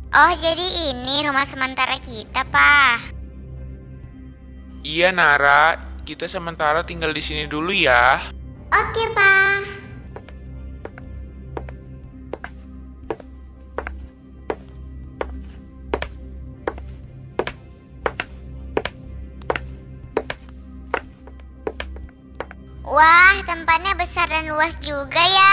Oh, jadi ini rumah sementara kita, Pak. Iya, Nara, kita sementara tinggal di sini dulu ya. Oke, Pak. Wah, tempatnya besar dan luas juga ya.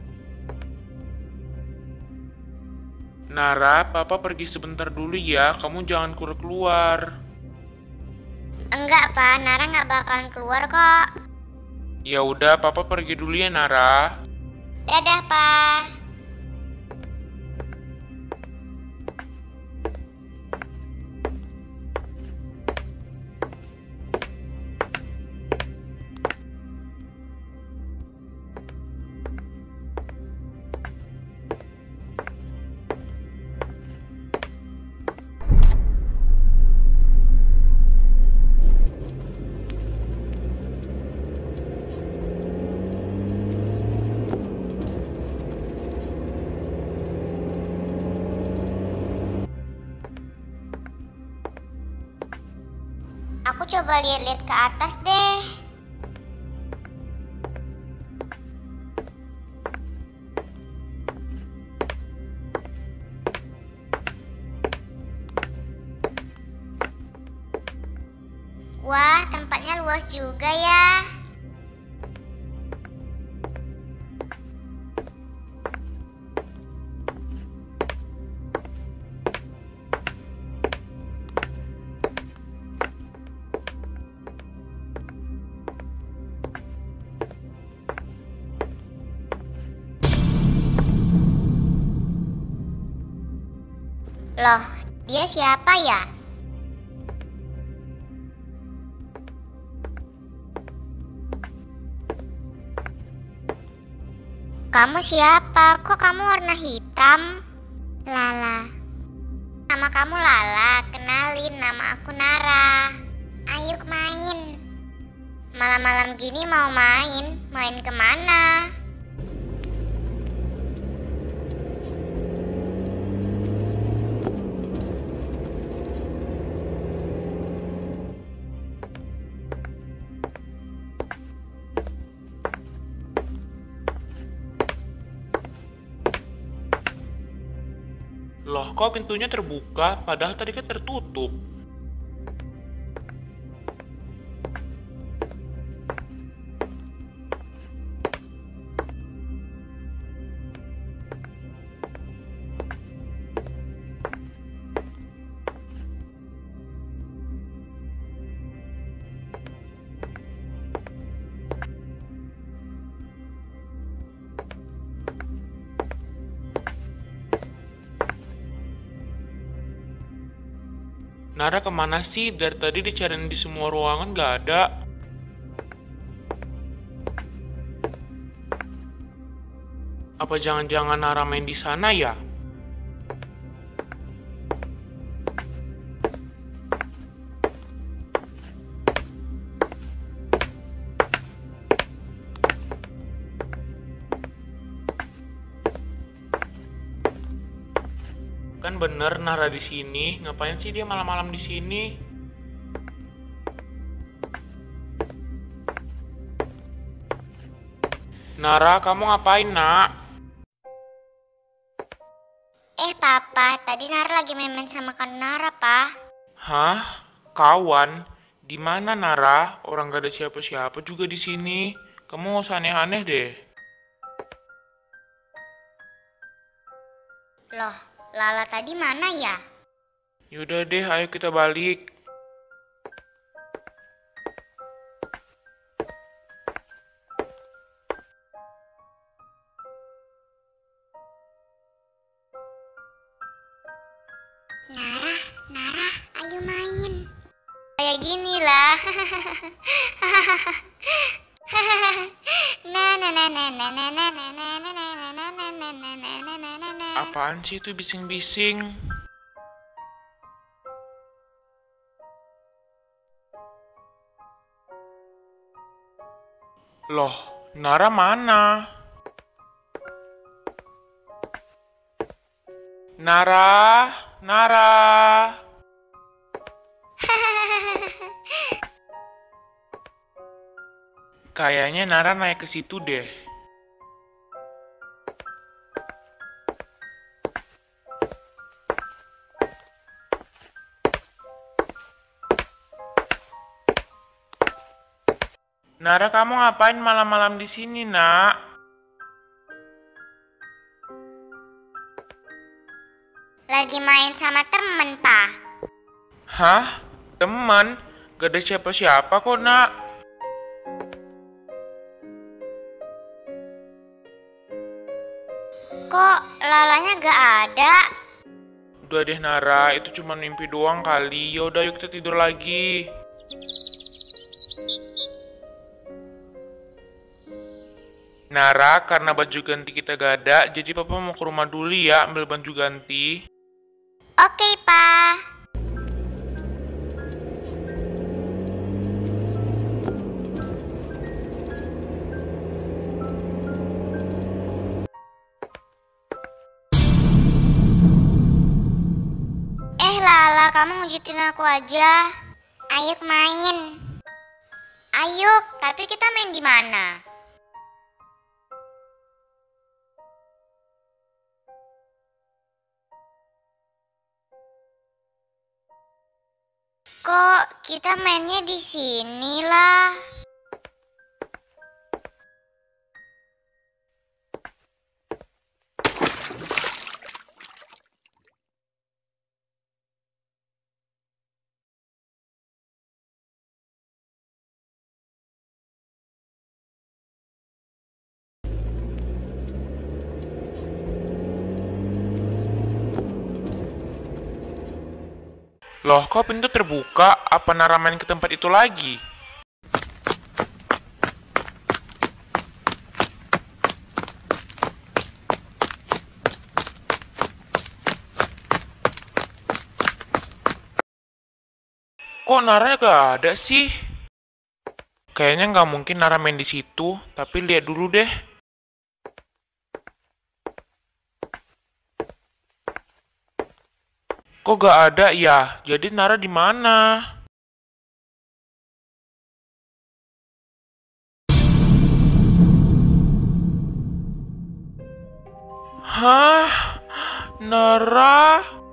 Nara, Papa pergi sebentar dulu ya. Kamu jangan keluar-keluar. Enggak, Pak. Nara nggak bakalan keluar kok. Ya udah, Papa pergi dulu ya, Nara. Dadah, Pak. Aku coba lihat-lihat ke atas deh. Wah, tempatnya luas juga ya. Loh, dia siapa ya? Kamu siapa? Kok kamu warna hitam? Lala. Nama kamu Lala, kenalin nama aku Nara. Ayo main. Malam-malam gini mau main? Main kemana? Loh, kok pintunya terbuka? Padahal tadi kan tertutup. Nara kemana sih? Dari tadi dicariin di semua ruangan gak ada. Apa jangan-jangan Nara main di sana ya? Kan bener Nara di sini. Ngapain sih dia malam-malam di sini? Nara, kamu ngapain, Nak? Papa, tadi Nara lagi main-main sama kan Nara, Pak. Hah? Kawan? Di mana Nara? Orang gak ada siapa-siapa juga di sini. Kamu gak usah aneh-aneh deh. Loh, Lala tadi mana ya? Yaudah deh, ayo kita balik. Nara, Nara, ayo main. Kayak gini lah. Apaan sih itu bising-bising? Loh, Nara mana? Nara, Nara. Kayaknya Nara naik ke situ deh. Nara, kamu ngapain malam-malam di sini, Nak? Lagi main sama temen, Pak. Hah? Teman? Gak ada siapa-siapa kok, Nak. Kok Lalanya gak ada? Udah deh, Nara, itu cuma mimpi doang kali. Yaudah, yuk kita tidur lagi. Nara, karena baju ganti kita gak ada, jadi papa mau ke rumah dulu ya ambil baju ganti. Oke, Pak. Lala, kamu ngejutin aku aja. Ayo main. Ayo, tapi kita main di mana? Kok kita mainnya di sini lah? Loh, kok pintu terbuka? Apa Nara main ke tempat itu lagi? Kok Nara gak ada sih? Kayaknya nggak mungkin Nara main di situ, tapi lihat dulu deh. Kok gak ada ya? Jadi Nara di mana? Hah? Nara?